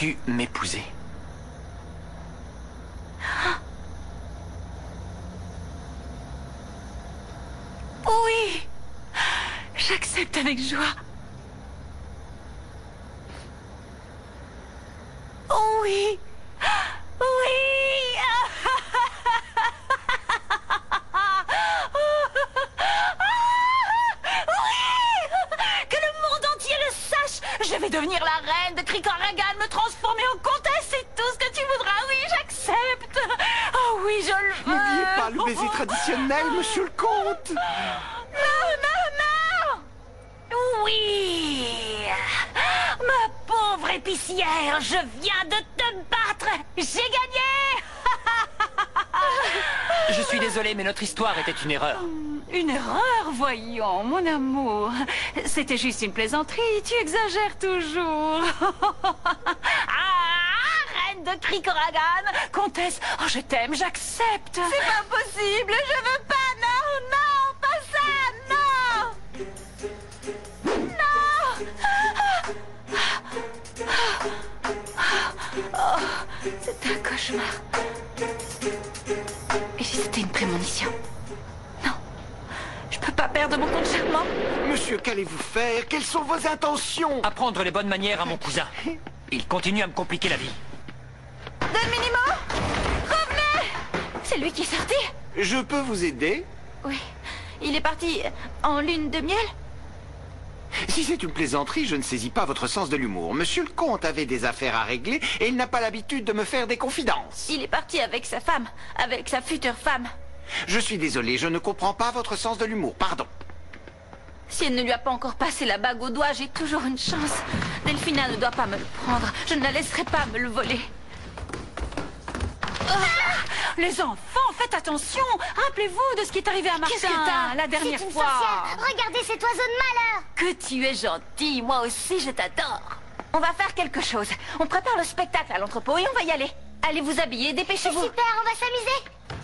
Veux-tu m'épouser? Oui, j'accepte avec joie. Oui, oui. Que le monde entier le sache. Je vais devenir la reine de Krikoragan, me transformer en comtesse, c'est tout ce que tu voudras. Oui, j'accepte. Oh oui, je le veux. N'oubliez pas le baiser traditionnel, monsieur le comte. Non, non, non. Oui. Ma pauvre épicière, je viens de te battre. J'ai gagné. Je suis désolé, mais notre histoire était une erreur. Une erreur, voyons, mon amour. C'était juste une plaisanterie, tu exagères toujours. Ah, reine de Krikoragan, comtesse, oh je t'aime, j'accepte. C'est pas possible, je veux pas, non, non, pas ça, non. Non. Oh, c'était un cauchemar. Et si c'était une prémonition? Je peux pas perdre mon compte charmant. Monsieur, qu'allez-vous faire? Quelles sont vos intentions? Apprendre les bonnes manières à mon cousin. Il continue à me compliquer la vie. Don Minimo, revenez. C'est lui qui est sorti? Je peux vous aider? Oui. Il est parti en lune de miel? Si c'est une plaisanterie, je ne saisis pas votre sens de l'humour. Monsieur le comte avait des affaires à régler et il n'a pas l'habitude de me faire des confidences. Il est parti avec sa femme, avec sa future femme. Je suis désolé, je ne comprends pas votre sens de l'humour, pardon. Si elle ne lui a pas encore passé la bague au doigt, j'ai toujours une chance. Delphina ne doit pas me le prendre. Je ne la laisserai pas me le voler. Les enfants, faites attention. Rappelez-vous de ce qui est arrivé à Martin la dernière fois. Sorcière. Regardez cet oiseau de malheur. Que tu es gentil, moi aussi je t'adore. On va faire quelque chose. On prépare le spectacle à l'entrepôt et on va y aller. Allez vous habiller, dépêchez-vous. Super, on va s'amuser.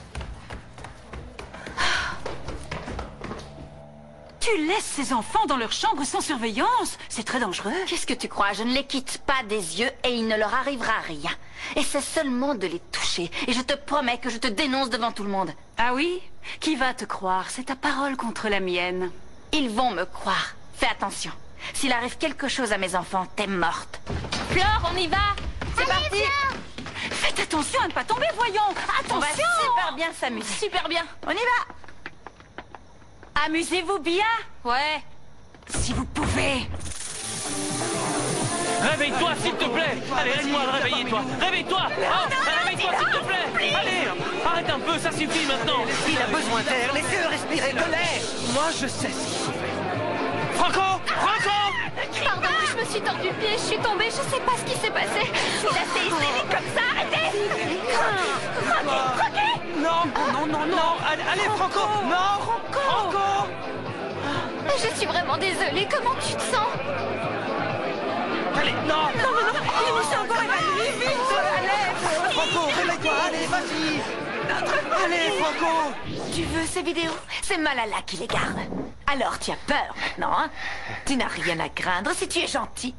Tu laisses ces enfants dans leur chambre sans surveillance? C'est très dangereux. Qu'est-ce que tu crois? Je ne les quitte pas des yeux et il ne leur arrivera rien. Essaie seulement de les toucher. Et je te promets que je te dénonce devant tout le monde. Ah oui? Qui va te croire? C'est ta parole contre la mienne. Ils vont me croire. Fais attention. S'il arrive quelque chose à mes enfants, t'es morte. Flore, on y va? C'est parti. Flore. Faites attention à ne pas tomber, voyons. Attention. On va super bien s'amuser. Super bien. On y va. Amusez-vous bien? Ouais. Si vous pouvez. Réveille-toi, s'il te plaît. Allez, aide-moi à le réveiller, toi. Réveille-toi. Oh, réveille-toi, s'il te plaît. Allez, arrête un peu, ça suffit maintenant. Il a besoin d'air, laissez-le respirer de l'air. Moi, je sais ce qu'il faut faire. Franco! Franco! Pardon, je me suis tordu le pied, je suis tombée, je sais pas ce qui s'est passé. Il a fait hystérique comme ça, arrêtez. Croquez. Non, non, non, non. Allez, Franco! Non! Franco! Je suis vraiment désolée, comment tu te sens? Allez, non! Non, il s'est encore évanoui, vite. Allez. Franco, réveille-toi, allez, vas-y! Allez, Franco! Tu veux ces vidéos? C'est Malala qui les garde. Alors tu as peur maintenant, hein? Tu n'as rien à craindre si tu es gentil.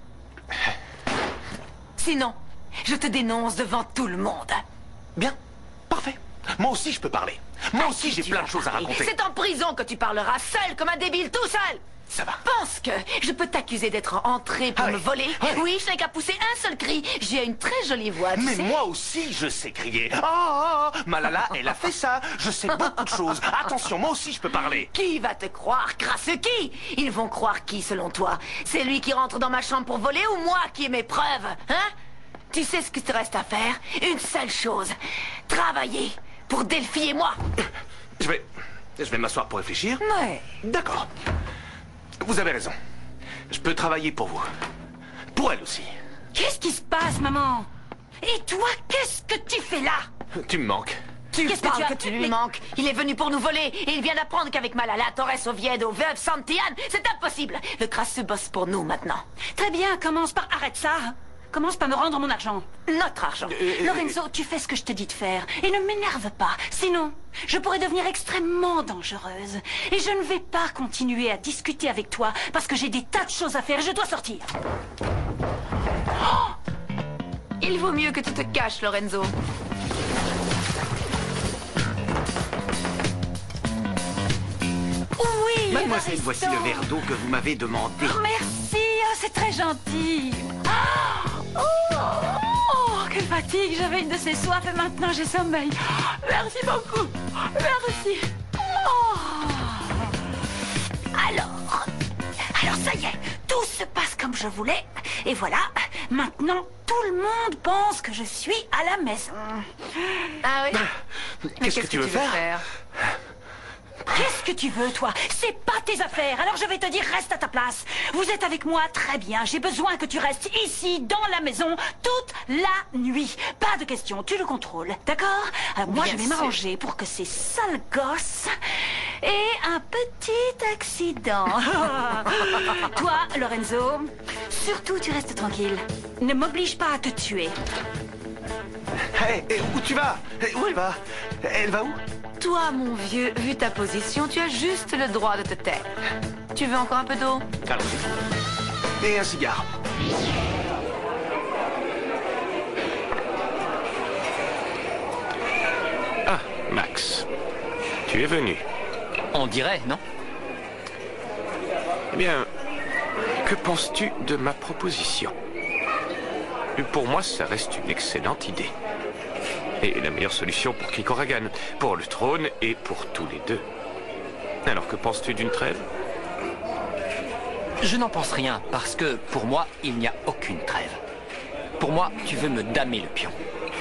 Sinon, je te dénonce devant tout le monde. Bien, parfait. Moi aussi je peux parler. Moi aussi j'ai plein de choses à raconter. C'est en prison que tu parleras seul comme un débile tout seul. Ça va. Pense que je peux t'accuser d'être entré pour Ah me oui. voler. Ah oui. Oui, je n'ai qu'à pousser un seul cri. J'ai une très jolie voix, tu Mais sais. moi aussi je sais crier. Oh, Malala, elle a fait ça. Je sais beaucoup de choses. Attention, moi aussi je peux parler. Qui va te croire, crasse qui? Ils vont croire qui, selon toi? C'est lui qui rentre dans ma chambre pour voler ou moi qui ai mes preuves? Hein? Tu sais ce qu'il te reste à faire? Une seule chose. Travailler pour Delphi et moi. Je vais m'asseoir pour réfléchir. Ouais. D'accord. Vous avez raison. Je peux travailler pour vous. Pour elle aussi. Qu'est-ce qui se passe, maman? Et toi, qu'est-ce que tu fais là? Tu me manques. Qu'est-ce que tu lui manques? Il est venu pour nous voler et il vient d'apprendre qu'avec Malala, Torres, Oviedo, Veuve, Santillan, c'est impossible. Le crasseux bosse pour nous maintenant. Très bien, commence par arrête ça. Commence par me rendre mon argent. Notre argent. Lorenzo, tu fais ce que je te dis de faire. Et ne m'énerve pas. Sinon, je pourrais devenir extrêmement dangereuse. Et je ne vais pas continuer à discuter avec toi parce que j'ai des tas de choses à faire et je dois sortir. Oh! Il vaut mieux que tu te caches, Lorenzo. Oui, Mademoiselle, Evaristo. voici le verre d'eau que vous m'avez demandé. Oh, merci, c'est très gentil. Oh, quelle fatigue, j'avais une de ces soifs et maintenant j'ai sommeil. Merci beaucoup, merci. Oh. Alors ça y est, tout se passe comme je voulais. Et voilà, maintenant tout le monde pense que je suis à la maison. Ah oui? Qu'est-ce que tu veux faire? Qu'est-ce que tu veux, toi? C'est pas tes affaires, alors je vais te dire, reste à ta place. Vous êtes avec moi, très bien. J'ai besoin que tu restes ici, dans la maison, toute la nuit. Pas de questions, tu le contrôles, d'accord? Alors moi, je vais m'arranger pour que ces sales gosses aient un petit accident. Toi, Lorenzo, surtout tu restes tranquille. Ne m'oblige pas à te tuer. Hé, où tu vas? Où elle va? Elle va où? Toi, mon vieux, vu ta position, tu as juste le droit de te taire. Tu veux encore un peu d'eau? Allons-y. Et un cigare. Ah, Max. Tu es venu. On dirait, non? Eh bien, que penses-tu de ma proposition? Pour moi, ça reste une excellente idée. Et la meilleure solution pour Kikoragan, pour le trône et pour tous les deux. Alors, que penses-tu d'une trêve? Je n'en pense rien, parce que pour moi, il n'y a aucune trêve. Pour moi, tu veux me damer le pion.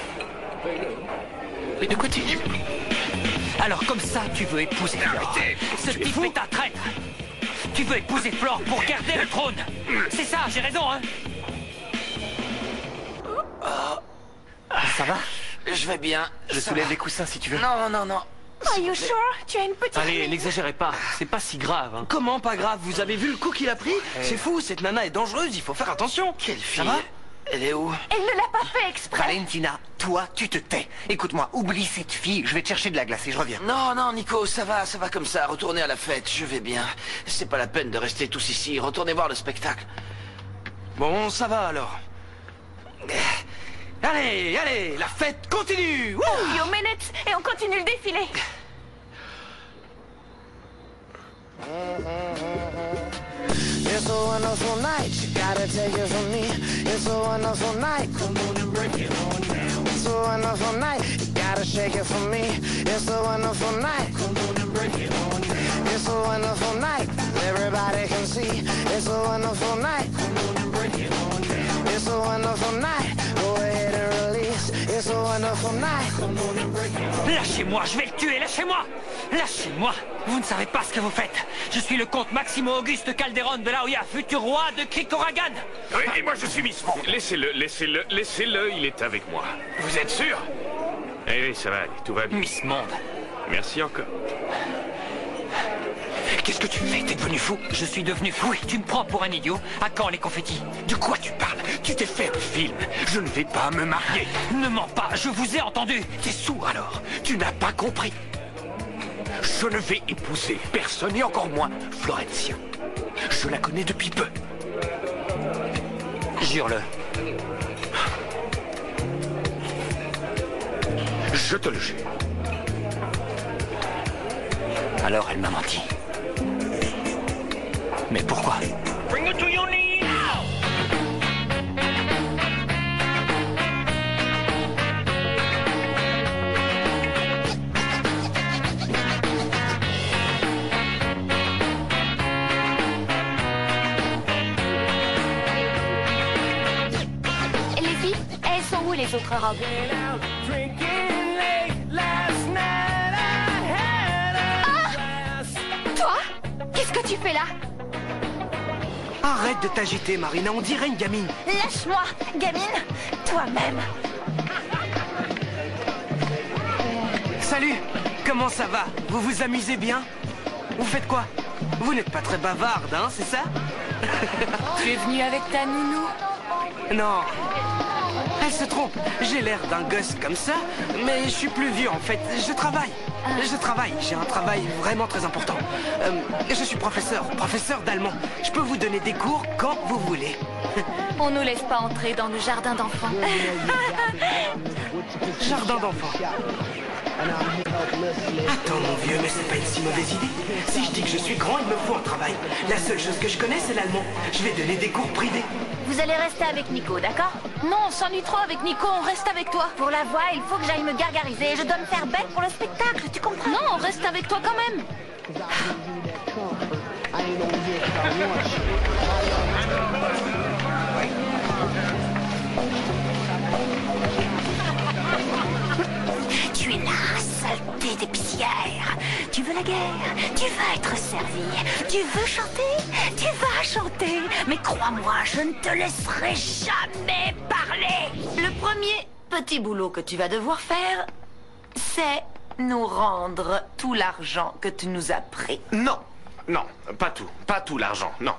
Mais de quoi tu... Alors comme ça, tu veux épouser Flore. Ce type est un traître. Tu veux épouser Flore pour garder le trône. C'est ça, j'ai raison, hein? Ça va? Je vais bien. Je soulève les coussins si tu veux. Non, non, non. Are you sure? Tu as une petite... Allez, n'exagérez pas, c'est pas si grave. Hein. Comment pas grave? Vous avez vu le coup qu'il a pris? C'est fou, cette nana est dangereuse, il faut faire attention. Quelle fille? Elle est où? Elle ne l'a pas fait exprès. Valentina, toi, tu te tais. Écoute-moi, oublie cette fille. Je vais te chercher de la glace et je reviens. Non, non, Nico, ça va comme ça. Retournez à la fête, je vais bien. C'est pas la peine de rester tous ici. Retournez voir le spectacle. Bon, ça va alors. Allez, allez, la fête continue. Few minutes et on continue le défilé. It's a wonderful night, you gotta take it from me. It's a wonderful night, come on and break it on down. It's a wonderful night, you gotta shake it for me. It's a wonderful night, come on and break it on down. It's a wonderful night, everybody can see. It's a wonderful night, come on and break it on down. It's a wonderful night, go ahead and release. It's a wonderful night, come on and break it on down. Lâchez-moi, je vais le tuer, lâchez-moi! Lâchez-moi! Vous ne savez pas ce que vous faites. Je suis le comte Maximo Auguste Calderon de la Hoya, futur roi de Kikoragan. Oui, et moi je suis Miss Franck. Laissez-le, il est avec moi. Vous êtes sûr? Eh oui, ça va aller, tout va bien. Miss Monde. Merci encore. Qu'est-ce que tu fais? T'es devenu fou? Je suis devenu fou et tu me prends pour un idiot? À quand les confettis? De quoi tu parles? Tu t'es fait un film. Je ne vais pas me marier. Ne mens pas, je vous ai entendu. T'es sourd alors? Tu n'as pas compris. Je ne vais épouser personne et encore moins Florencia. Je la connais depuis peu. Jure-le. Je te le jure. Alors elle m'a menti. Mais pourquoi? Bring it to your knees now! Et les filles, elles sont où les autres robes? Toi? Qu'est-ce que tu fais là? Arrête de t'agiter, Marina, on dirait une gamine. Lâche-moi, gamine. Toi-même. Salut, comment ça va? Vous vous amusez bien? Vous faites quoi? Vous n'êtes pas très bavarde, hein, c'est ça? Tu es venu avec ta nounou? Non. Elle se trompe. J'ai l'air d'un gosse comme ça, mais je suis plus vieux en fait. Je travaille. J'ai un travail vraiment très important. Je suis professeur d'allemand. Je peux vous donner des cours quand vous voulez. On nous laisse pas entrer dans le jardin d'enfants. Jardin d'enfants. Attends mon vieux, mais c'est pas une si mauvaise idée. Si je dis que je suis grand, il me faut un travail. La seule chose que je connais, c'est l'allemand. Je vais donner des cours privés. Vous allez rester avec Nico, d'accord? Non, on s'ennuie trop avec Nico, on reste avec toi. Pour la voix, il faut que j'aille me gargariser. Je dois me faire bête pour le spectacle, tu comprends? Non, on reste avec toi quand même. Tu es là, saleté d'épicière. Tu veux la guerre, tu vas être servi. Tu veux chanter, tu vas chanter. Mais crois-moi, je ne te laisserai jamais parler. Le premier petit boulot que tu vas devoir faire, c'est nous rendre tout l'argent que tu nous as pris. Non, non, pas tout l'argent, non.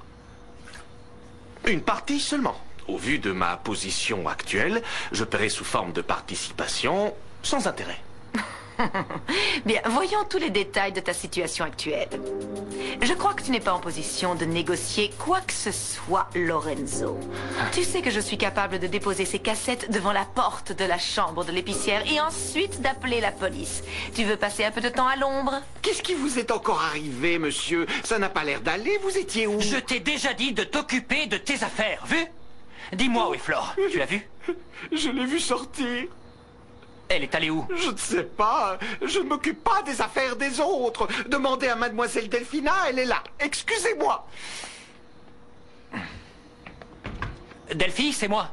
Une partie seulement. Au vu de ma position actuelle, je paierai sous forme de participation sans intérêt. Bien, voyons tous les détails de ta situation actuelle. Je crois que tu n'es pas en position de négocier quoi que ce soit, Lorenzo. Tu sais que je suis capable de déposer ces cassettes devant la porte de la chambre de l'épicière et ensuite d'appeler la police. Tu veux passer un peu de temps à l'ombre? Qu'est-ce qui vous est encore arrivé, monsieur? Ça n'a pas l'air d'aller, vous étiez où? Je t'ai déjà dit de t'occuper de tes affaires, vu? Dis-moi où est Flore, tu l'as vue? Je l'ai vue sortir. Elle est allée où? Je ne sais pas. Je ne m'occupe pas des affaires des autres. Demandez à mademoiselle Delphina, elle est là. Excusez-moi. Delphi, c'est moi.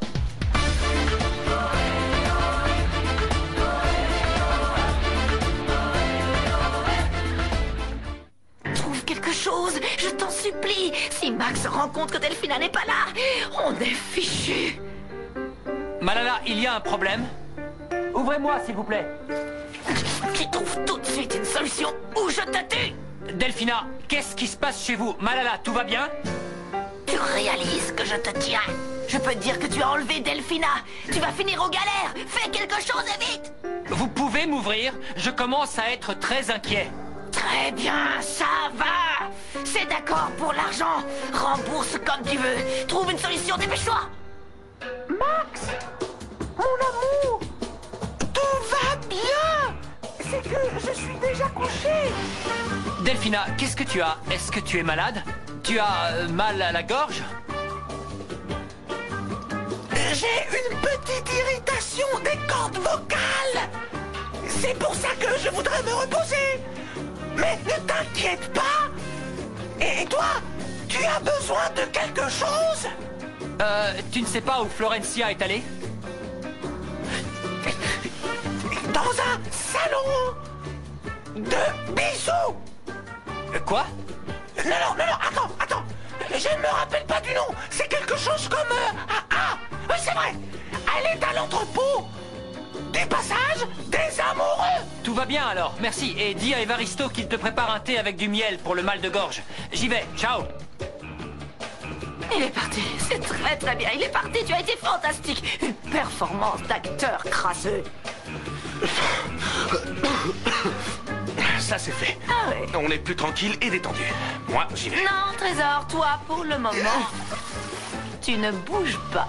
Trouve quelque chose, je t'en supplie. Si Max se rend compte que Delphina n'est pas là, on est fichu. Malala, il y a un problème. Ouvrez-moi, s'il vous plaît. Qui trouve tout de suite une solution ou je te tue. Delphina, qu'est-ce qui se passe chez vous? Malala, tout va bien? Tu réalises que je te tiens? Je peux te dire que tu as enlevé Delphina. Tu vas finir aux galères. Fais quelque chose et vite. Vous pouvez m'ouvrir? Je commence à être très inquiet. Très bien, ça va. C'est d'accord pour l'argent. Rembourse comme tu veux. Trouve une solution, dépêche-toi. Max, mon amour, tout va bien. C'est que je suis déjà couché. Delphina, qu'est-ce que tu as? Est-ce que tu es malade? Tu as mal à la gorge? J'ai une petite irritation des cordes vocales. C'est pour ça que je voudrais me reposer. Mais ne t'inquiète pas. Et toi, tu as besoin de quelque chose? Tu ne sais pas où Florencia est allée? Dans un salon de bisous. Quoi? Non, attends. Je ne me rappelle pas du nom. C'est quelque chose comme... oui, c'est vrai. Elle est à l'entrepôt du passage des amoureux. Tout va bien alors, merci. Et dis à Evaristo qu'il te prépare un thé avec du miel pour le mal de gorge. J'y vais, ciao. Il est parti, c'est très très bien. Il est parti, tu as été fantastique. Une performance d'acteur crasseux. Ça c'est fait. Ah ouais. On est plus tranquille et détendu. Moi, j'y vais. Non, Trésor, toi, pour le moment, tu ne bouges pas.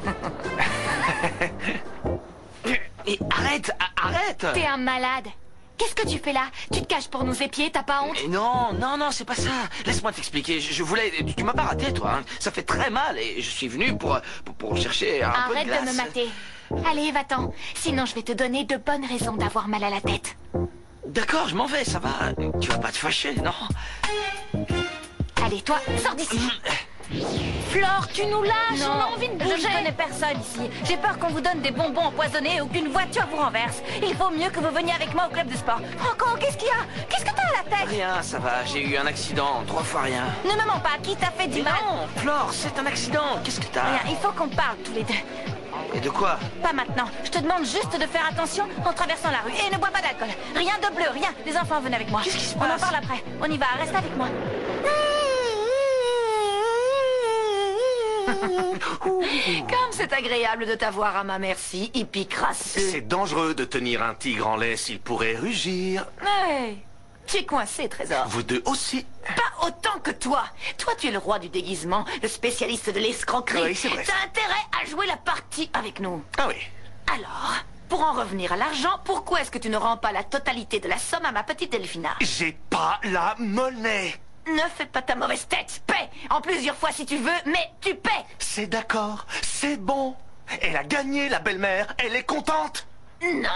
Et arrête. T'es un malade. Qu'est-ce que tu fais là? Tu te caches pour nous épier, t'as pas honte? Mais non, c'est pas ça. Laisse-moi t'expliquer. Je voulais... Tu m'as pas raté, toi. Hein. Ça fait très mal et je suis venu pour chercher un peu de Arrête glace. de me mater. Allez, va-t'en. Sinon, je vais te donner de bonnes raisons d'avoir mal à la tête. D'accord, je m'en vais, ça va. Tu vas pas te fâcher, non? Allez, toi, sors d'ici. Flore, tu nous lâches, on a envie de bouger. Je ne connais personne ici. J'ai peur qu'on vous donne des bonbons empoisonnés ou qu'une voiture vous renverse. Il vaut mieux que vous veniez avec moi au club de sport. Encore, qu'est-ce qu'il y a? Qu'est-ce que t'as à la tête? Rien, ça va. J'ai eu un accident, 3 fois rien. Ne me mens pas, qui t'a fait du Mais mal? non, Flore, c'est un accident. Qu'est-ce que t'as? Rien, il faut qu'on parle tous les deux. Et de quoi? Pas maintenant. Je te demande juste de faire attention en traversant la rue. Et ne bois pas d'alcool. Rien de bleu, rien. Les enfants, venez avec moi. Qu'est-ce qui se On en passe? parle après. On y va, reste avec moi. Comme c'est agréable de t'avoir à ma merci, hippie crasseux. C'est dangereux de tenir un tigre en laisse, il pourrait rugir. Hey, tu es coincé, Trésor. Vous deux aussi. Pas autant que toi. Toi, tu es le roi du déguisement, le spécialiste de l'escroquerie. Oui, c'est vrai. T'as intérêt à jouer la partie avec nous. Ah oui. Alors, pour en revenir à l'argent, pourquoi est-ce que tu ne rends pas la totalité de la somme à ma petite Delphina? J'ai pas la monnaie. Ne fais pas ta mauvaise tête. Paie en plusieurs fois si tu veux, mais tu paies. C'est d'accord, c'est bon. Elle a gagné, la belle-mère. Elle est contente. Non.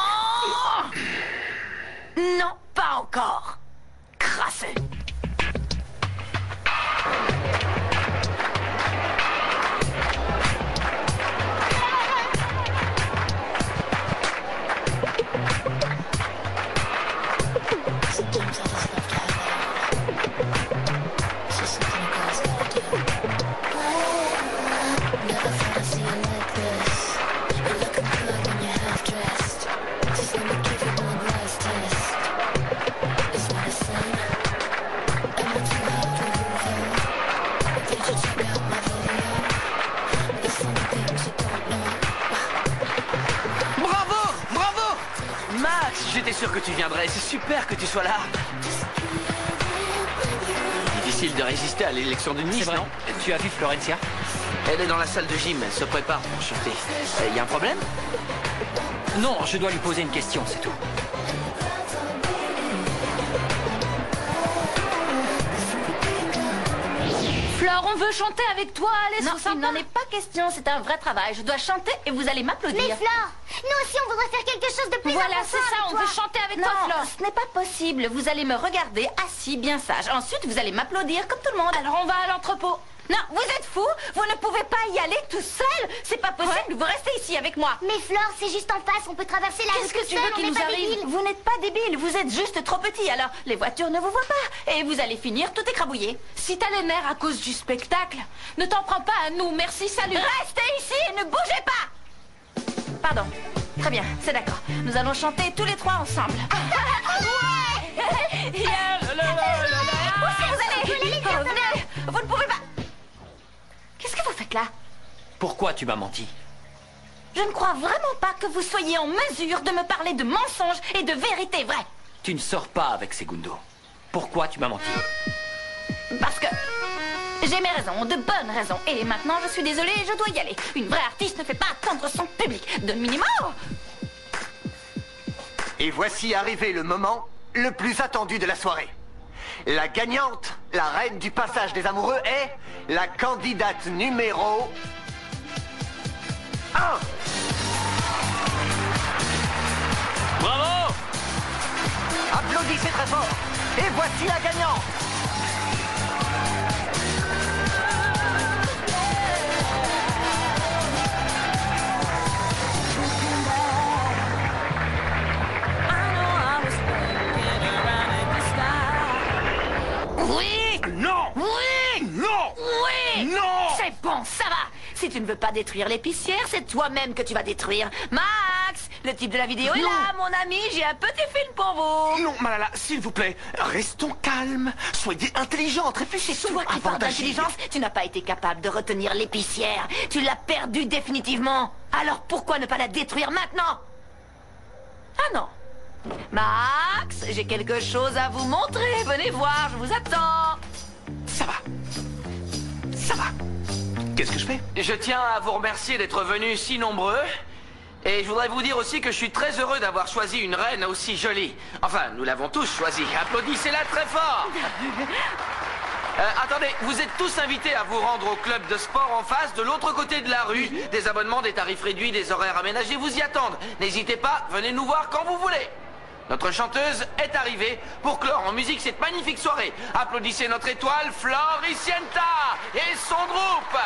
Non, pas encore. Crasseux. J'étais sûr que tu viendrais, c'est super que tu sois là. Difficile de résister à l'élection de Nice, non? Tu as vu Florencia? Elle est dans la salle de gym, elle se prépare pour chanter. Y a un problème? Non, je dois lui poser une question, c'est tout. Flore, on veut chanter avec toi, allez, non, il n'en est pas question, c'est un vrai travail. Je dois chanter et vous allez m'applaudir. Mais Flore, nous aussi on voudrait faire quelque chose de plus important. Voilà, c'est ça, on veut chanter avec toi, Flore. Ce n'est pas possible, vous allez me regarder assis, bien sage. Ensuite, vous allez m'applaudir comme tout le monde. Alors on va à l'entrepôt. Non, vous êtes fous, vous ne pouvez pas y aller tout seul. C'est pas possible, vous restez ici avec moi. Mais Flore, c'est juste en face, on peut traverser la rue. Qu'est-ce que tu veux qu'il nous arrive? Vous n'êtes pas débile, vous êtes juste trop petit. Alors, les voitures ne vous voient pas. Et vous allez finir tout écrabouillé. Si t'as les nerfs à cause du spectacle, ne t'en prends pas à nous, merci, salut. Restez ici et ne bougez pas. Pardon, très bien, c'est d'accord. Nous allons chanter tous les trois ensemble. Ouais. Où est-ce que vous allez? Revenez, vous ne pouvez pas. Qu'est-ce que vous faites là? Pourquoi tu m'as menti? Je ne crois vraiment pas que vous soyez en mesure de me parler de mensonges et de vérités vraies. Tu ne sors pas avec Segundo. Pourquoi tu m'as menti? Parce que j'ai mes raisons, de bonnes raisons. Et maintenant, je suis désolée, je dois y aller. Une vraie artiste ne fait pas attendre son public. De minimum. Et voici arrivé le moment le plus attendu de la soirée. La gagnante, la reine du passage des amoureux est la candidate numéro 1. Bravo! Applaudissez très fort. Et voici la gagnante. Oui! Non! Oui! Non! Oui! Non! C'est bon, ça va! Si tu ne veux pas détruire l'épicière, c'est toi-même que tu vas détruire. Max! Le type de la vidéo est là, mon ami, j'ai un petit film pour vous! Non, Malala, s'il vous plaît, restons calmes. Soyez intelligente, réfléchissez Toi qui parles avant d'agir. d'intelligence, tu n'as pas été capable de retenir l'épicière. Tu l'as perdue définitivement. Alors pourquoi ne pas la détruire maintenant? Ah non. Max, j'ai quelque chose à vous montrer. Venez voir, je vous attends. Ça va. Ça va. Qu'est-ce que je fais? Je tiens à vous remercier d'être venus si nombreux. Et je voudrais vous dire aussi que je suis très heureux d'avoir choisi une reine aussi jolie. Enfin, nous l'avons tous choisie. Applaudissez-la très fort. Attendez, vous êtes tous invités à vous rendre au club de sport en face, de l'autre côté de la rue. Des abonnements, des tarifs réduits, des horaires aménagés vous y attendent. N'hésitez pas, venez nous voir quand vous voulez. Notre chanteuse est arrivée pour clore en musique cette magnifique soirée. Applaudissez notre étoile Floricienta et son groupe.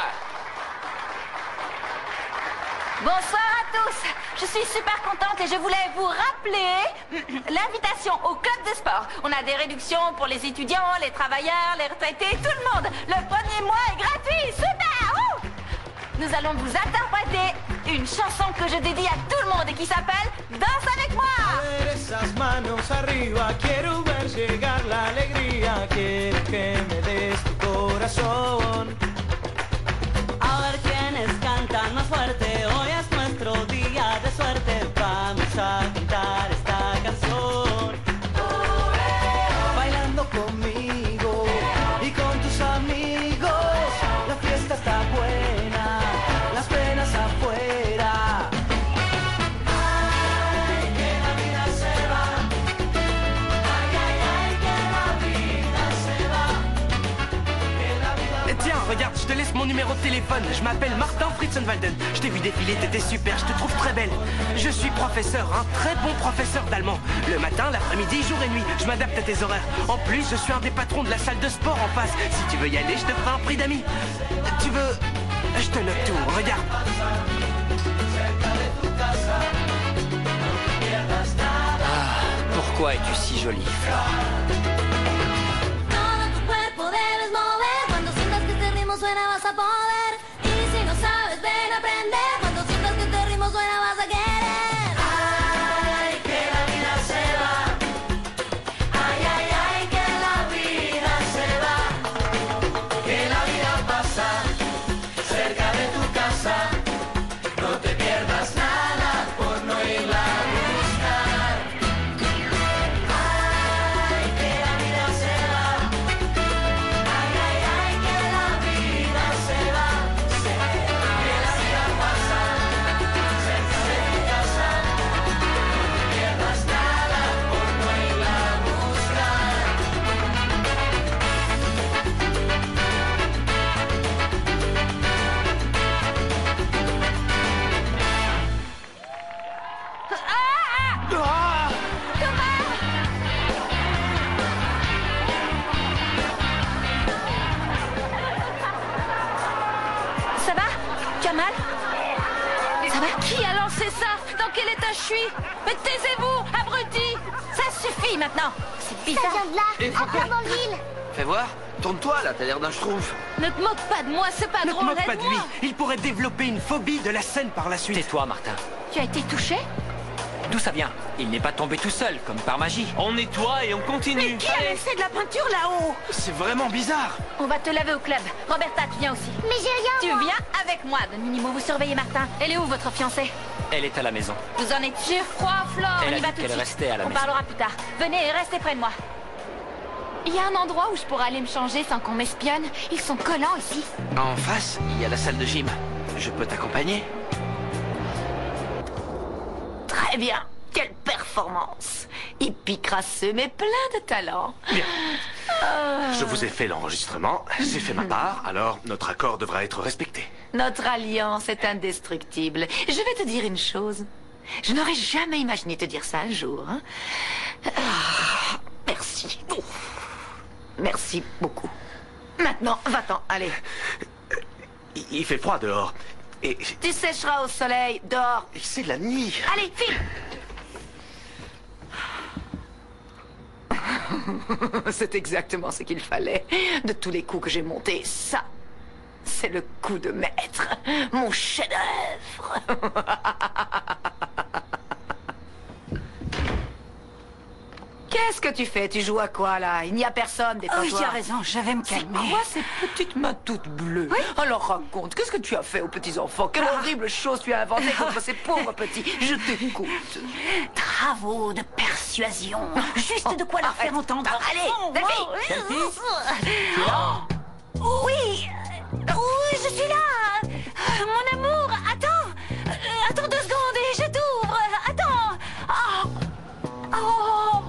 Bonsoir à tous. Je suis super contente et je voulais vous rappeler l'invitation au club de sport. On a des réductions pour les étudiants, les travailleurs, les retraités, tout le monde. Le premier mois est gratuit. Super! Ouh! Nous allons vous interpréter une chanson que je dédie à tout le monde et qui s'appelle Danse avec moi. Esas manos arriba, quiero ver llegar la alegría, quiero que me des tu corazón. suerte vamos a cantar esta canción. Bailando conmigo y con tus amigos. La fiesta está buena, las penas afuera. Ay, que la vida se va. Ay, ay, ay, que la vida se va. Que la vida... Tiens, regarde, je te laisse mon numéro de téléphone. Je m'appelle Martin Fritzenwalden. Je t'ai vu défiler, t'étais super, je te trouve très belle. Je suis professeur, un très bon professeur d'allemand. Le matin, l'après-midi, jour et nuit, je m'adapte à tes horaires. En plus, je suis un des patrons de la salle de sport en face. Si tu veux y aller, je te ferai un prix d'amis. Tu veux... Je te note tout, regarde. Ah, pourquoi es-tu si jolie, Flore? Todo tu cuerpo debes mover. Cuando sientas que este ritmo suena vas a poder. Y si no sabes, ven a aprender. Cuando sientas que este ritmo suena vas a querer. Ay, que la vida se va. Ay, ay, ay, que la vida se va. Que la vida pasa cerca de tu casa. No te pierdas nada por no irla a buscar. Ay, que la vida se va. Ay, ay, ay, que la vida se va. Que la vida pasa cerca de tu casa. No te pierdas nada por no irla a buscar. Ça va? Tu as mal? Ça va? Qui a lancé ça? Dans quel état je suis? Mais taisez-vous, abruti! Ça suffit maintenant! C'est Ça bizarre! vient de là, à Flamanville. Fais voir. Tourne-toi là, t'as l'air d'un schtroumpf. Ne te moque pas de moi, c'est pas Ne te drôle, moque pas de lui. aide-moi. Il pourrait développer une phobie de la scène par la suite. Tais-toi, Martin. Tu as été touché? D'où ça vient? Il n'est pas tombé tout seul, comme par magie. On nettoie et on continue. Qui a laissé de la peinture là-haut? C'est vraiment bizarre. On va te laver au club. Roberta, tu viens aussi. Mais j'ai rien, Tu moi. viens avec moi, Don Minimo, vous surveillez Martin. Elle est où, votre fiancée? Elle est à la maison. Vous en êtes sûr? Crois, Flore, Elle on a y va dit tout de qu'elle suite. restait à la On maison. parlera plus tard. Venez, restez près de moi. Il y a un endroit où je pourrais aller me changer sans qu'on m'espionne. Ils sont collants ici. En face, il y a la salle de gym. Je peux t'accompagner? Très bien. Quelle performance. Hippie crasseux, mais plein de talent. Bien. Je vous ai fait l'enregistrement, j'ai fait ma part, alors notre accord devra être respecté. Notre alliance est indestructible. Je vais te dire une chose. Je n'aurais jamais imaginé te dire ça un jour. Hein. Ah, merci. Merci beaucoup. Maintenant, va-t'en, allez. Il fait froid dehors. Et Tu sécheras au soleil, dehors. c'est la nuit. Allez, file. C'est exactement ce qu'il fallait. De tous les coups que j'ai montés, ça, c'est le coup de maître. Mon chef-d'œuvre. Qu'est-ce que tu fais? Tu joues à quoi, là? Il n'y a personne, détends-toi. Oh, tu as raison, je vais me calmer. C'est quoi ces petites mains toutes bleues? Alors raconte, qu'est-ce que tu as fait aux petits-enfants? Quelle horrible chose tu as inventée contre ces pauvres petits? Je t'écoute. Travaux de persuasion. Juste de quoi leur faire entendre. Allez, Delphine. Oui, oui, je suis là. Mon amour, attends. Attends 2 secondes et je t'ouvre. Attends. Oh.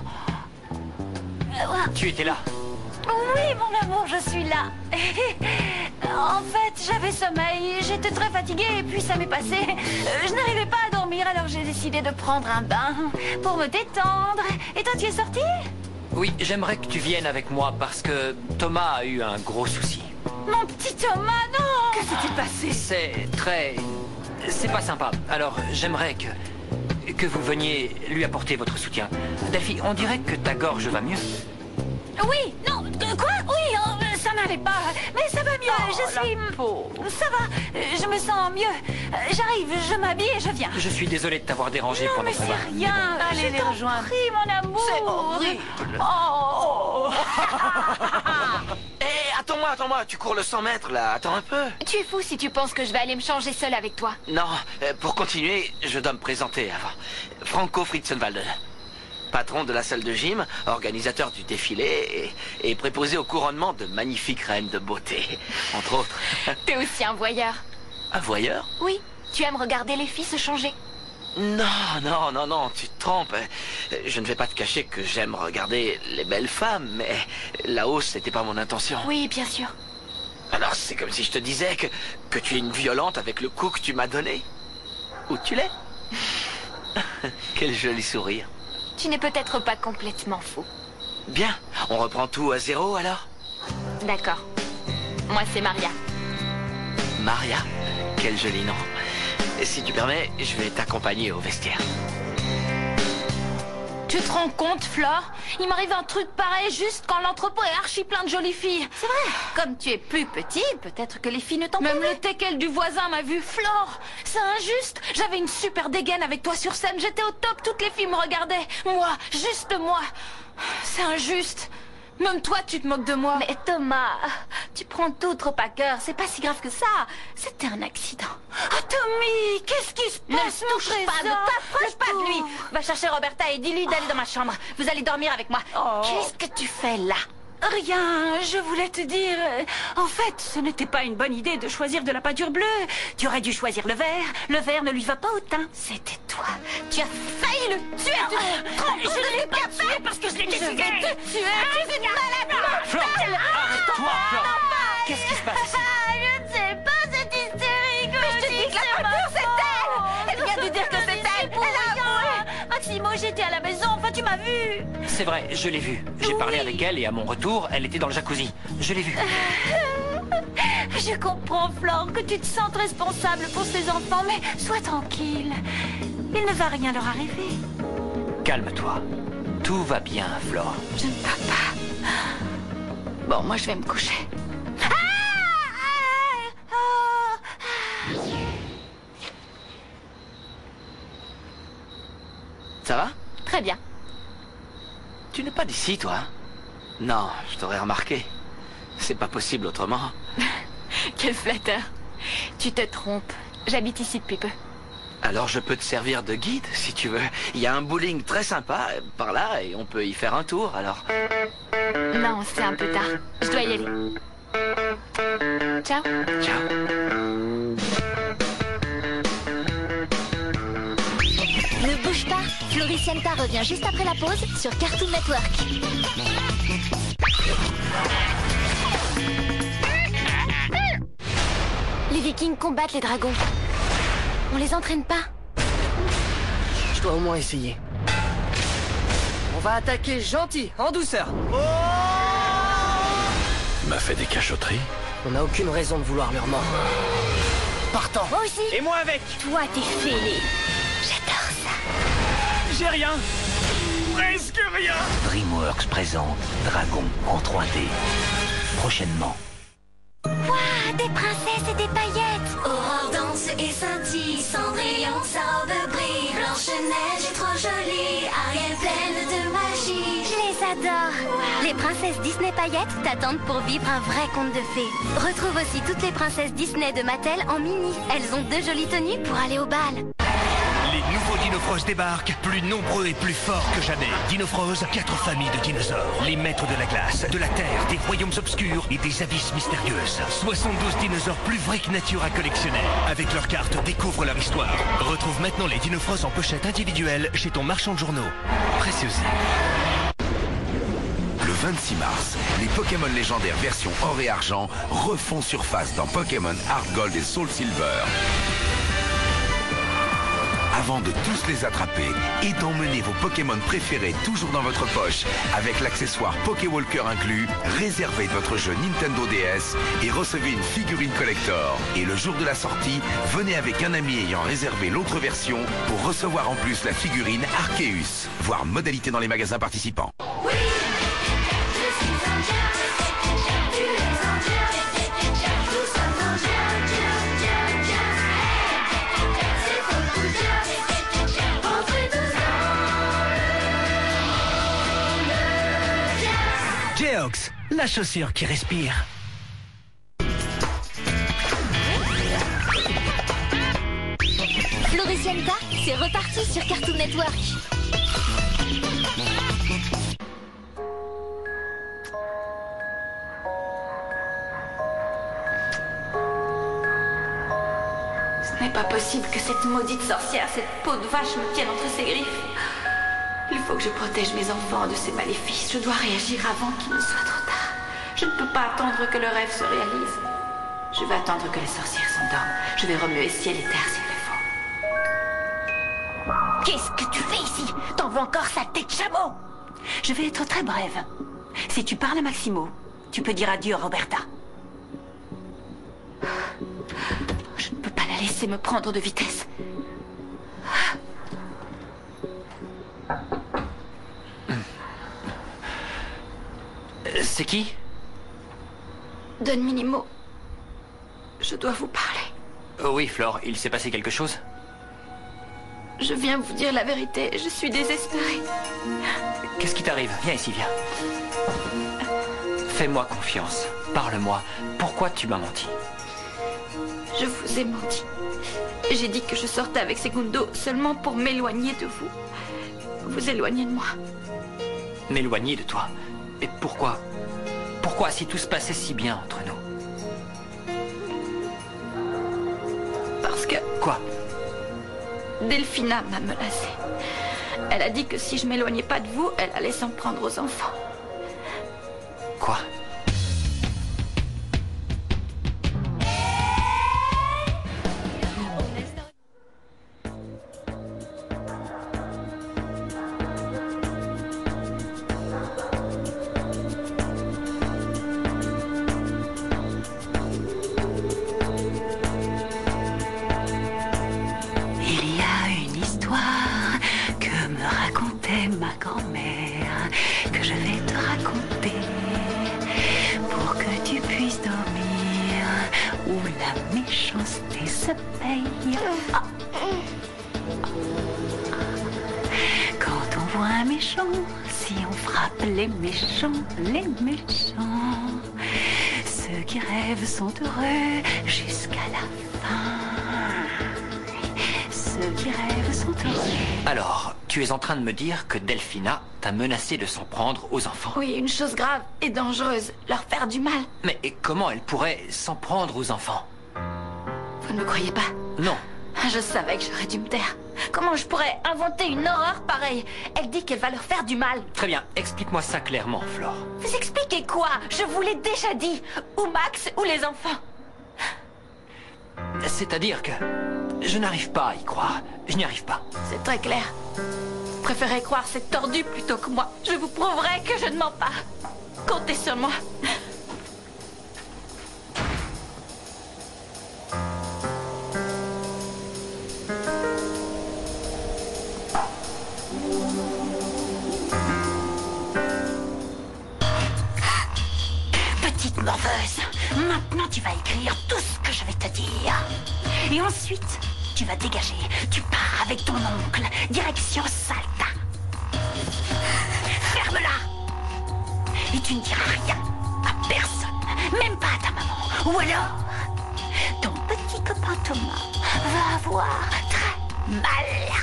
Tu étais là. Oui, mon amour, je suis là. En fait, j'avais sommeil, j'étais très fatiguée et puis ça m'est passé. Je n'arrivais pas à dormir, alors j'ai décidé de prendre un bain pour me détendre. Et toi, tu es sorti? Oui, j'aimerais que tu viennes avec moi parce que Thomas a eu un gros souci. Mon petit Thomas, non! Que s'est-il passé? C'est très... C'est pas sympa. Alors, j'aimerais que vous veniez lui apporter votre soutien. Delphi, on dirait que ta gorge va mieux. Oui, non, quoi? Oui, ça n'allait pas, mais ça va mieux, je suis... Ça va, je me sens mieux. J'arrive, je m'habille et je viens. Je suis désolé de t'avoir dérangé Non, pendant mais ton bain. c'est rien, Allez je les t'en rejoindre. prie, mon amour. C'est horrible. Oh. Hé, attends-moi! attends-moi, tu cours le 100 mètres, là, attends un peu. Tu es fou si tu penses que je vais aller me changer seule avec toi. Non, pour continuer, je dois me présenter avant. Franco Fritzenwalde, patron de la salle de gym, organisateur du défilé et préposé au couronnement de magnifiques reines de beauté, entre autres. T'es aussi un voyeur. Un voyeur? Oui, tu aimes regarder les filles se changer. Non, tu te trompes. Je ne vais pas te cacher que j'aime regarder les belles femmes, mais la hausse, c'était pas mon intention. Oui, bien sûr. Alors c'est comme si je te disais que tu es une violente avec le coup que tu m'as donné. Où tu l'es? Quel joli sourire. Tu n'es peut-être pas complètement fou. Bien, on reprend tout à zéro alors? D'accord. Moi, c'est Maria. Maria? Quel joli nom. Et si tu permets, je vais t'accompagner au vestiaire. Tu te rends compte, Flore? Il m'arrive un truc pareil juste quand l'entrepôt est archi plein de jolies filles. C'est vrai. Comme tu es plus petit, peut-être que les filles ne t'en Même pas. le teckel du voisin m'a vu. Flore, c'est injuste. J'avais une super dégaine avec toi sur scène. J'étais au top. Toutes les filles me regardaient. Moi, juste moi. C'est injuste. Même toi, tu te moques de moi. Mais Thomas, tu prends tout trop à cœur. C'est pas si grave que ça. C'était un accident. Oh, Tommy, qu'est-ce qui se passe? Ne touche pas, ne t'approche pas de lui. Va chercher Roberta et dis-lui d'aller dans ma chambre. Vous allez dormir avec moi. Oh. Qu'est-ce que tu fais là? Rien, je voulais te dire... En fait, ce n'était pas une bonne idée de choisir de la peinture bleue. Tu aurais dû choisir le vert. Le vert ne lui va pas au teint. C'était toi. Tu as failli le tuer. Je ne l'ai pas tué parce que je l'ai décidé. Je vais te tuer. Tu es une malade. Flore, arrête-toi, Flore. Qu'est-ce qui se passe ici? Je ne sais pas, c'est hystérique. Mais je te dis que la peinture, c'est elle. Elle vient de dire que c'est elle. Elle a avoué. Maximo, j'étais à la maison. Enfin, tu m'as vu. C'est vrai, je l'ai vue. J'ai parlé avec elle et à mon retour, elle était dans le jacuzzi. Je l'ai vue. Je comprends, Flore, que tu te sentes responsable pour ces enfants, mais sois tranquille. Il ne va rien leur arriver. Calme-toi. Tout va bien, Flore. Je ne peux pas. Bon, moi, je vais me coucher. Ça va? Très bien. Tu n'es pas d'ici, toi? Non, je t'aurais remarqué. C'est pas possible autrement. Quel flatteur. Tu te trompes. J'habite ici depuis peu. Alors je peux te servir de guide, si tu veux. Il y a un bowling très sympa par là et on peut y faire un tour, alors. Non, c'est un peu tard. Je dois y aller. Ciao. Ciao. Ne bouge pas, Floricienta revient juste après la pause sur Cartoon Network. Les Vikings combattent les dragons. On les entraîne pas. Je dois au moins essayer. On va attaquer gentil, en douceur. M'a fait des cachotteries. On n'a aucune raison de vouloir leur mort. Partant. Moi aussi. Et moi avec. Toi, t'es fêlé. J'adore ça. J'ai rien. Presque rien. DreamWorks présente Dragon en 3D. Prochainement. Waouh, des princesses et des paillettes. Aurore danse et scintille, Cendrillon, sa robe brille, Blanche-Neige est trop jolie, Ariel pleine de magie. Je les adore. Les princesses Disney paillettes t'attendent pour vivre un vrai conte de fées. Retrouve aussi toutes les princesses Disney de Mattel en mini. Elles ont 2 jolies tenues pour aller au bal. Les nouveaux Dinofrost débarquent, plus nombreux et plus forts que jamais. Dinofrost, 4 familles de dinosaures. Les maîtres de la glace, de la terre, des royaumes obscurs et des abysses mystérieuses. 72 dinosaures plus vrais que nature à collectionner. Avec leurs cartes, découvre leur histoire. Retrouve maintenant les Dinofrost en pochette individuelle chez ton marchand de journaux. Précieusé. Le 26 mars, les Pokémon légendaires version or et argent refont surface dans Pokémon Heart Gold et Soul Silver. Avant de tous les attraper et d'emmener vos Pokémon préférés toujours dans votre poche avec l'accessoire Pokéwalker inclus, réservez votre jeu Nintendo DS et recevez une figurine collector. Et le jour de la sortie, venez avec un ami ayant réservé l'autre version pour recevoir en plus la figurine Arceus. Voir modalité dans les magasins participants. Geox, la chaussure qui respire. Cenicienta, c'est reparti sur Cartoon Network. Ce n'est pas possible que cette maudite sorcière, cette peau de vache me tienne entre ses griffes. Il faut que je protège mes enfants de ces maléfices. Je dois réagir avant qu'il ne soit trop tard. Je ne peux pas attendre que le rêve se réalise. Je vais attendre que les sorcières s'endorment. Je vais remuer ciel et terre s'il le faut. Qu'est-ce que tu fais ici? T'en veux encore, saleté de chameau? Je vais être très brève. Si tu parles à Maximo, tu peux dire adieu à Roberta. Je ne peux pas la laisser me prendre de vitesse. C'est qui? Don Minimo. Je dois vous parler. Oui, Flore, il s'est passé quelque chose? Je viens vous dire la vérité. Je suis désespérée. Qu'est-ce qui t'arrive? Viens ici, viens. Fais-moi confiance. Parle-moi. Pourquoi tu m'as menti? Je vous ai menti. J'ai dit que je sortais avec Segundo seulement pour m'éloigner de vous. Vous éloigner de moi. M'éloigner de toi? Et pourquoi? Pourquoi, si tout se passait si bien entre nous? Parce que... Quoi? Delphina m'a menacée. Elle a dit que si je m'éloignais pas de vous, elle allait s'en prendre aux enfants. Quoi? Ma grand-mère, que je vais te raconter pour que tu puisses dormir où la méchanceté se paye. Ah. Quand on voit un méchant, si on frappe les méchants, ceux qui rêvent sont heureux jusqu'à la fin. Ceux qui rêvent sont heureux. Alors, tu es en train de me dire que Delphina t'a menacé de s'en prendre aux enfants? Oui, une chose grave et dangereuse, leur faire du mal. Mais comment elle pourrait s'en prendre aux enfants? Vous ne me croyez pas? Non. Je savais que j'aurais dû me taire. Comment je pourrais inventer une horreur pareille? Elle dit qu'elle va leur faire du mal. Très bien, explique-moi ça clairement, Flore. Vous expliquez quoi? Je vous l'ai déjà dit. Ou Max, ou les enfants. C'est-à-dire que je n'arrive pas à y croire. Je n'y arrive pas. C'est très clair. Vous préférez croire cette tordue plutôt que moi. Je vous prouverai que je ne mens pas. Comptez sur moi. Petite morveuse, maintenant tu vas écrire tout ce que je vais te dire. Et ensuite, tu vas dégager. Tu pars avec ton oncle, direction Salta. Ferme-la. Et tu ne diras rien à personne, même pas à ta maman. Ou alors, ton petit copain Thomas va avoir très mal.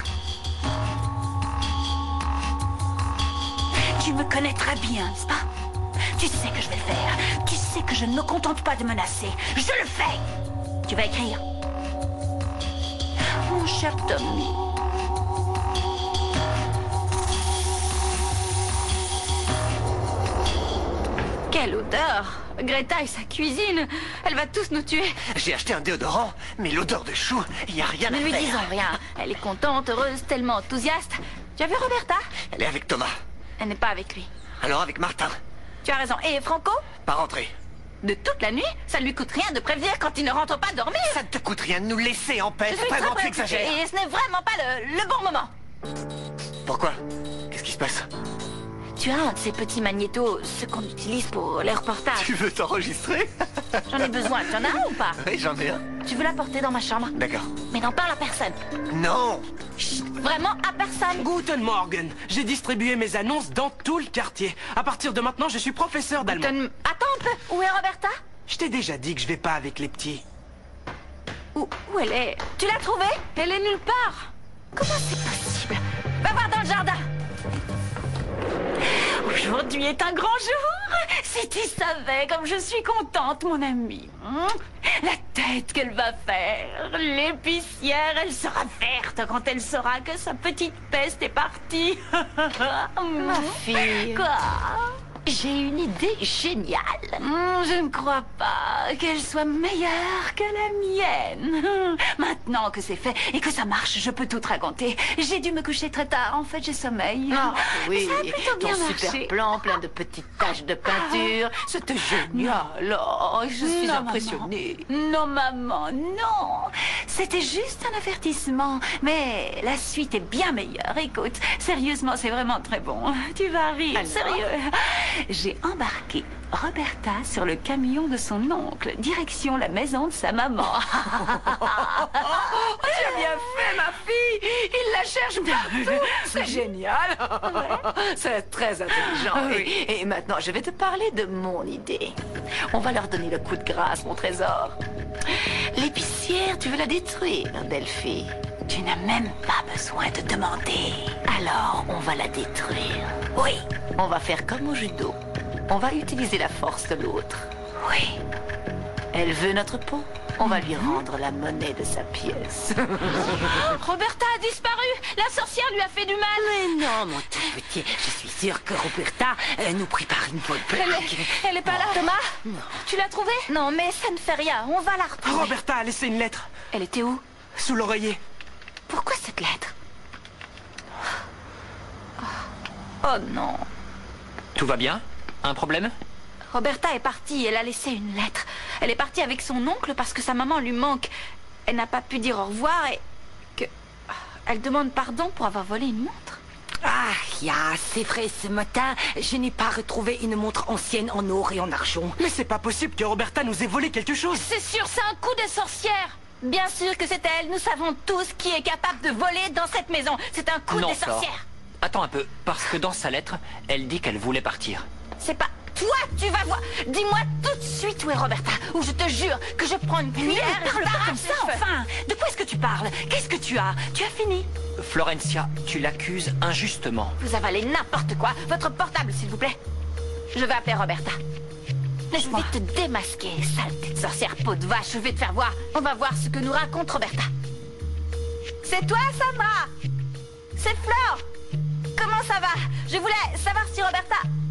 Tu me connais très bien, n'est-ce pas? Tu sais que je vais le faire. Tu sais que je ne me contente pas de menacer. Je le fais. Tu vas écrire. Mon cher Tommy. Quelle odeur! Greta et sa cuisine, elle va tous nous tuer. J'ai acheté un déodorant, mais l'odeur de chou, il n'y a rien à Ne faire. lui disons rien. Elle est contente, heureuse, tellement enthousiaste. Tu as vu Roberta? Elle est avec Thomas. Elle n'est pas avec lui. Alors avec Martin. Tu as raison. Et Franco? Pas rentré. De toute la nuit? Ça ne lui coûte rien de prévenir quand il ne rentre pas dormir. Ça ne te coûte rien de nous laisser en paix. Je suis Vraiment, très tu préoccupée exagères. et ce n'est vraiment pas le bon moment. Pourquoi? Qu'est-ce qui se passe? Tu as un de ces petits magnétos, ceux qu'on utilise pour les reportages. Tu veux t'enregistrer? J'en ai besoin. Tu en as un ou pas? Oui, j'en ai un. Tu veux l'apporter dans ma chambre? D'accord. Mais n'en parle à personne. Non. Chut, vraiment à personne. Guten Morgen. J'ai distribué mes annonces dans tout le quartier. À partir de maintenant, je suis professeur d'allemand. Attends un peu. Où est Roberta? Je t'ai déjà dit que je vais pas avec les petits. Où elle est? Tu l'as trouvée? Elle est nulle part. Comment c'est possible? Va voir dans le jardin. Aujourd'hui est un grand jour. Si tu savais comme je suis contente, mon ami. La tête qu'elle va faire. L'épicière, elle sera verte quand elle saura que sa petite peste est partie. Ma fille. Quoi? J'ai une idée géniale. Je ne crois pas qu'elle soit meilleure que la mienne. Maintenant que c'est fait et que ça marche, je peux tout te raconter. J'ai dû me coucher très tard, en fait j'ai sommeil. Ah oui, ça a plutôt ton bien super marché. plan plein de petites taches de peinture. C'était génial. Oh, je suis impressionnée. Non, maman, non. C'était juste un avertissement. Mais la suite est bien meilleure. Écoute, sérieusement, c'est vraiment très bon. Tu vas rire, Alors? sérieux. J'ai embarqué Roberta sur le camion de son oncle, direction la maison de sa maman. Tu as bien fait, ma fille. Il la cherche partout. C'est génial. C'est très intelligent. Oui. Et maintenant, je vais te parler de mon idée. On va leur donner le coup de grâce, mon trésor. L'épicière, tu veux la détruire, Delphi. Tu n'as même pas besoin de demander. Alors, on va la détruire. Oui. On va faire comme au judo. On va utiliser la force de l'autre. Oui. Elle veut notre peau. On va lui rendre la monnaie de sa pièce. Roberta a disparu. La sorcière lui a fait du mal. Mais non, mon tout petit. Je suis sûre que Roberta nous prépare une bonne blague. Elle est pas là. Thomas, tu l'as trouvée? Non, mais ça ne fait rien. On va la retrouver. Roberta a laissé une lettre. Elle était où? Sous l'oreiller. Pourquoi cette lettre? Oh non. Tout va bien? Un problème? Roberta est partie, elle a laissé une lettre. Elle est partie avec son oncle parce que sa maman lui manque. Elle n'a pas pu dire au revoir et que... Elle demande pardon pour avoir volé une montre. Ah, c'est vrai, ce matin, je n'ai pas retrouvé une montre ancienne en or et en argent. Mais c'est pas possible que Roberta nous ait volé quelque chose. C'est sûr, c'est un coup de sorcière. Bien sûr que c'est elle. Nous savons tous qui est capable de voler dans cette maison. C'est un coup Non, de Flore. sorcière. Attends un peu, parce que dans sa lettre, elle dit qu'elle voulait partir. C'est pas... Toi, tu vas voir. Dis-moi tout de suite où est Roberta, ou je te jure que je prends une cuillère et parle pas comme ça, enfin. De quoi est-ce que tu parles? Qu'est-ce que tu as? Tu as fini? Florencia, tu l'accuses injustement. Vous avalez n'importe quoi. Votre portable, s'il vous plaît. Je vais appeler Roberta. Laisse-moi te démasquer, sale petite sorcière peau de vache. Je vais te faire voir. On va voir ce que nous raconte Roberta. C'est toi, Sandra? C'est Flore? Comment ça va? Je voulais savoir si Roberta...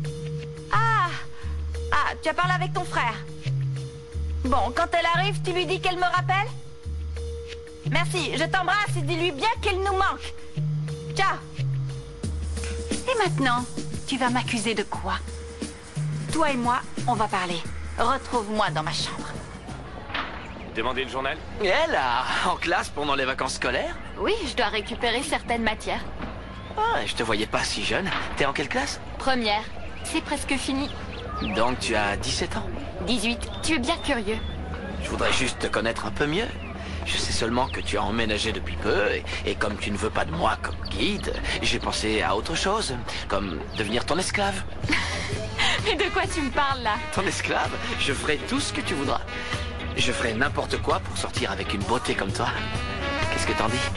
Ah, tu as parlé avec ton frère. Bon, quand elle arrive, tu lui dis qu'elle me rappelle? Merci, je t'embrasse et dis-lui bien qu'elle nous manque. Ciao. Et maintenant, tu vas m'accuser de quoi? Toi et moi, on va parler. Retrouve-moi dans ma chambre. Demandez le journal? Elle, là, en classe pendant les vacances scolaires? Oui, je dois récupérer certaines matières. Ah, je te voyais pas si jeune. T'es en quelle classe? Première, c'est presque fini. Donc tu as 17 ans. 18, tu es bien curieux. Je voudrais juste te connaître un peu mieux. Je sais seulement que tu as emménagé depuis peu, et comme tu ne veux pas de moi comme guide, j'ai pensé à autre chose, comme devenir ton esclave. Mais de quoi tu me parles là? Ton esclave? Je ferai tout ce que tu voudras. Je ferai n'importe quoi pour sortir avec une beauté comme toi. Qu'est-ce que t'en dis?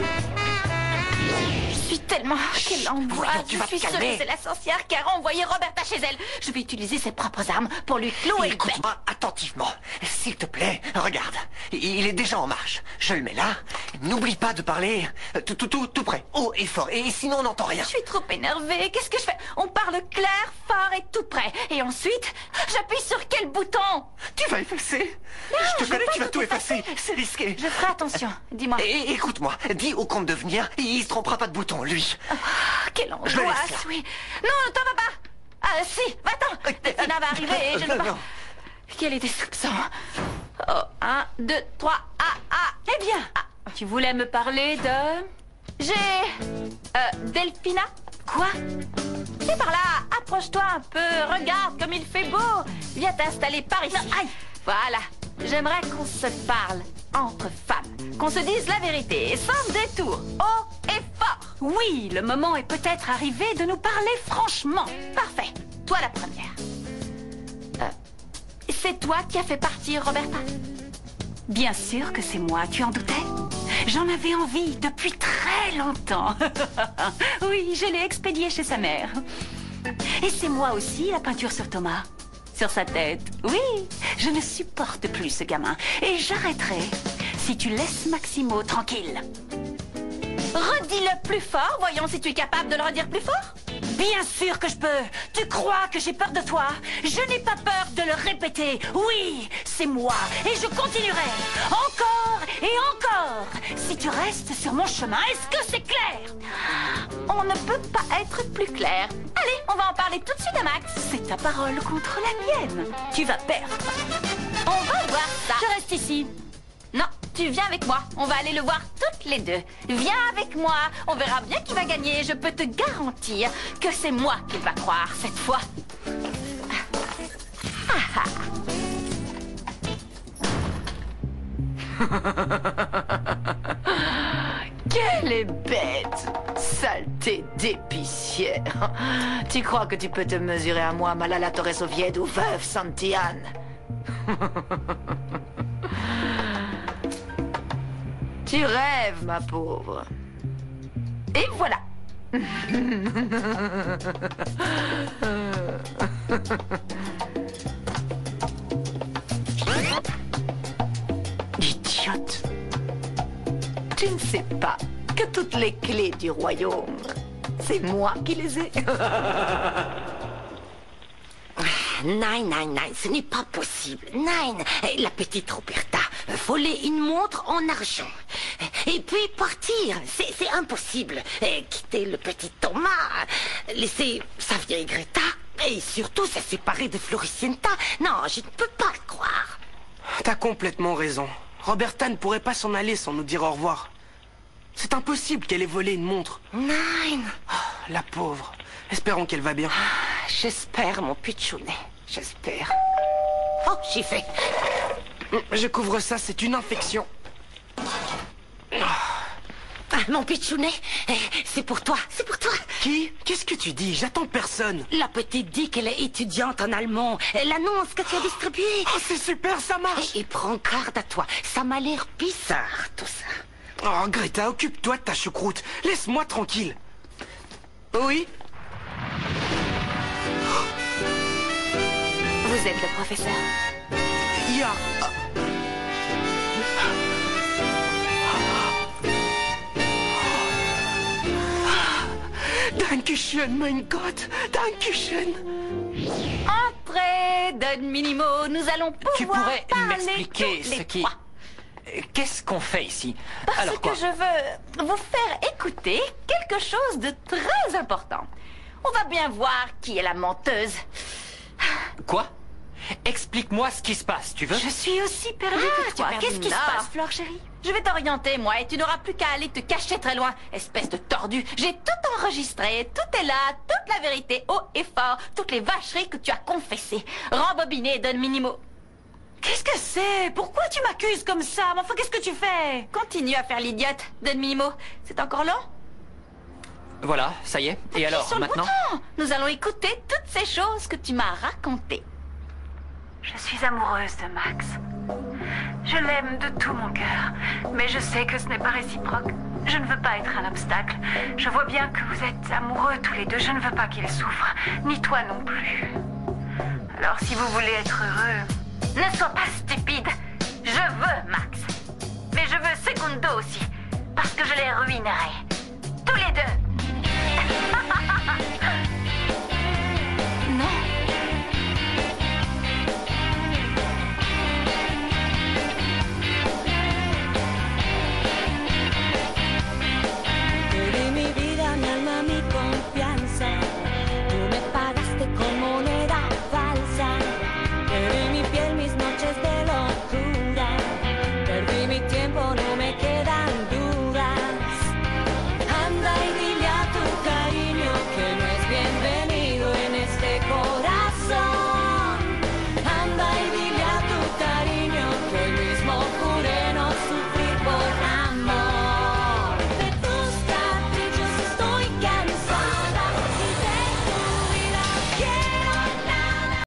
Je suis tellement... Quelle angoisse! voyons, tu Je vas suis te sûre calmer. que c'est la sorcière qui a renvoyé Roberta chez elle. Je vais utiliser ses propres armes pour lui clouer le bec. Écoute-moi attentivement. S'il te plaît, regarde. Il est déjà en marche. Je le mets là. N'oublie pas de parler tout près, haut et fort. Et sinon, on n'entend rien. Je suis trop énervée. Qu'est-ce que je fais? On parle clair, fort et tout près. Et ensuite, j'appuie sur quel bouton? Tu vas effacer. Je te connais, tu vas tout effacer. C'est risqué. Je ferai attention. Dis-moi. Et écoute-moi. Dis au comte de venir. Il se trompera pas de bouton, lui. Quelle Je le laisse angoisse, là. oui. Non, ne t'en va pas. Ah, si, va-t'en. Tina va arriver et je ne veux pas... Non. Quel est tes soupçons? Oh, 1, 2, 3, eh bien, tu voulais me parler de... Delphina? Quoi? C'est par là, approche-toi un peu, regarde comme il fait beau. Viens t'installer par ici. Aïe. Voilà, j'aimerais qu'on se parle entre femmes, qu'on se dise la vérité, sans détour, haut et fort. Oui, le moment est peut-être arrivé de nous parler franchement. Parfait, toi la première. C'est toi qui as fait partir Roberta? Bien sûr que c'est moi, tu en doutais? J'en avais envie depuis très longtemps. Oui, je l'ai expédié chez sa mère. Et c'est moi aussi la peinture sur Thomas. Sur sa tête. Oui, je ne supporte plus ce gamin. Et j'arrêterai si tu laisses Maximo tranquille. Redis-le plus fort, voyons si tu es capable de le redire plus fort. Bien sûr que je peux. Tu crois que j'ai peur de toi? Je n'ai pas peur de le répéter. Oui, c'est moi. Et je continuerai. Encore et encore. Si tu restes sur mon chemin, est-ce que c'est clair? On ne peut pas être plus clair. Allez, on va en parler tout de suite à Max. C'est ta parole contre la mienne. Tu vas perdre. On va voir ça. Je reste ici. Non, tu viens avec moi. On va aller le voir toutes les deux. Viens avec moi. On verra bien qui va gagner. Je peux te garantir que c'est moi qu'il va croire cette fois. Quelle est bête! Saleté d'épicière! Tu crois que tu peux te mesurer à moi, Malala Torres-Ovied ou veuve Santiane? Tu rêves, ma pauvre. Et voilà. Idiote. Tu ne sais pas que toutes les clés du royaume, c'est moi qui les ai. Nein, ce n'est pas possible. Nein, la petite Roberta, voler une montre en argent. Et puis partir, c'est impossible. Quitter le petit Thomas, laisser sa vieille Greta, et surtout se séparer de Floricienta. Non, je ne peux pas le croire. T'as complètement raison. Roberta ne pourrait pas s'en aller sans nous dire au revoir. C'est impossible qu'elle ait volé une montre. Nein. Oh, la pauvre. Espérons qu'elle va bien. J'espère, mon pitchounet. J'espère. Oh, j'y vais. Je couvre ça, c'est une infection. Ah, mon pitchounet, c'est pour toi, c'est pour toi. Qui? Qu'est-ce que tu dis? J'attends personne. La petite dit qu'elle est étudiante en allemand. Elle annonce que tu as distribué. Oh, c'est super, ça marche. Et prends garde à toi. Ça m'a l'air bizarre, tout ça. Oh, Greta, occupe-toi de ta choucroute. Laisse-moi tranquille. Oui? Vous êtes le professeur? Ya... Dankeschön, mein Gott. Dankeschön. Entrez, Don Minimo. Nous allons pouvoir Tu pourrais parler m'expliquer tous les ce qui... trois. Qu'est-ce qu'on fait ici? Parce Alors quoi? que je veux vous faire écouter quelque chose de très important. On va bien voir qui est la menteuse. Quoi? Explique-moi ce qui se passe, tu veux? Je suis aussi perdue que toi. Qu'est-ce qui se passe, Flore chérie? Je vais t'orienter, moi, et tu n'auras plus qu'à aller te cacher très loin, espèce de tordu. J'ai tout enregistré, tout est là, toute la vérité, haut et fort, toutes les vacheries que tu as confessées. Rembobiné, Don Minimo. Qu'est-ce que c'est? Pourquoi tu m'accuses comme ça? Mais enfin, qu'est-ce que tu fais? Continue à faire l'idiote, Don Minimo. C'est encore long? Voilà, ça y est. Et alors, sur le maintenant? bouton. Nous allons écouter toutes ces choses que tu m'as racontées. Je suis amoureuse de Max. Je l'aime de tout mon cœur, mais je sais que ce n'est pas réciproque. Je ne veux pas être un obstacle. Je vois bien que vous êtes amoureux tous les deux. Je ne veux pas qu'il souffre, ni toi non plus. Alors si vous voulez être heureux... Ne sois pas stupide. Je veux Max. Mais je veux Segundo aussi, parce que je les ruinerai.